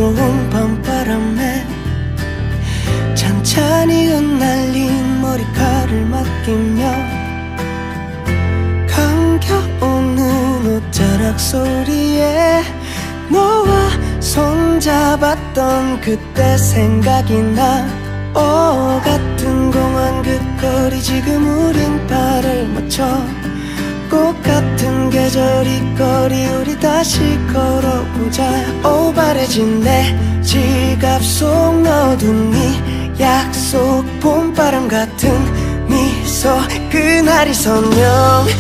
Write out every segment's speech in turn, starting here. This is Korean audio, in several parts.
외로운 밤바람에 찬찬히 흩날린 머리카락을 맡기며 감겨오는 옷자락 소리에 너와 손잡았던 그때 생각이 나. 같은 공원 그 거리 지금 우린 발을 맞춰 꽃 같은 계절 이 거리 우리 다시 걸어보자. 오바래진 내 지갑 속 넣어둔 네 약속 봄바람 같은 미소 그날이 선명해.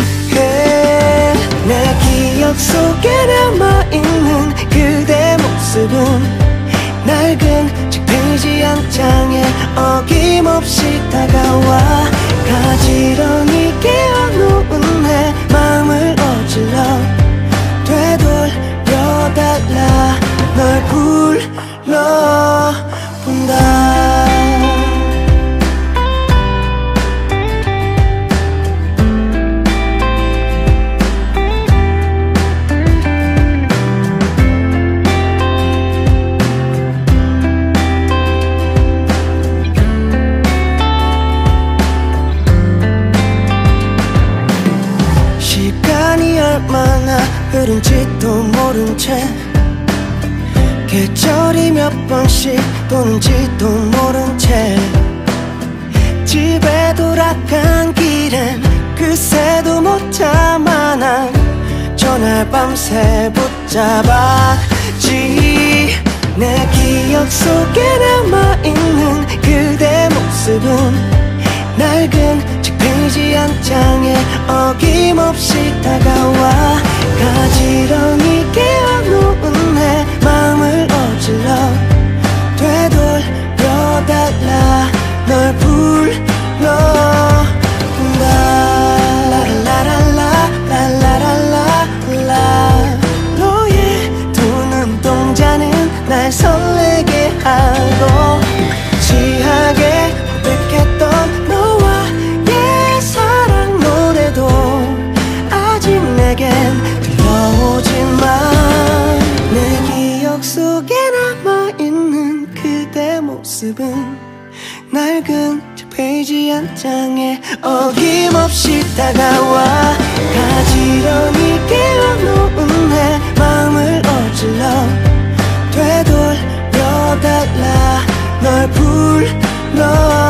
내 기억 속에 남아있는 그대 모습은 낡은 책 페이지 한 장에 어김없이 다가와 가지런히 깨어놓은 내 마음을 어질러 되돌려달라 널 불러본다. 얼마나 흐른지도 모른 채 계절이 몇 번씩 도는지도 모른 채 집에 돌아간 길엔 그새도 못 참아 난 전날 밤새 붙잡았지. 내 기억 속에 남아있는 그대 모습은 낡은 책 페이지 한 장에 어김없이 다가와 가지런히 깨어놓은 내 마음을 어질러 되돌려달라 널 불러본다. 라라라라라라라라 너의 두 눈동자는 날 설레게 하고 지하게 고백했던 너와의 사랑 노래도 아직 내겐 들려오지만 내 기억 속에 남아있는 그대 모습은 낡은 책 페이지 한 장에 어김없이 다가와 가지런히 깨어놓은 내 마음을 어질러 되돌려달라 널 불러